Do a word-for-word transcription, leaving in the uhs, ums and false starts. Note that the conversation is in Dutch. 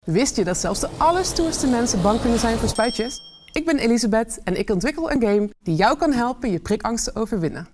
Wist je dat zelfs de allerstoerste mensen bang kunnen zijn voor spuitjes? Ik ben Elisabeth en ik ontwikkel een game die jou kan helpen je prikangst te overwinnen.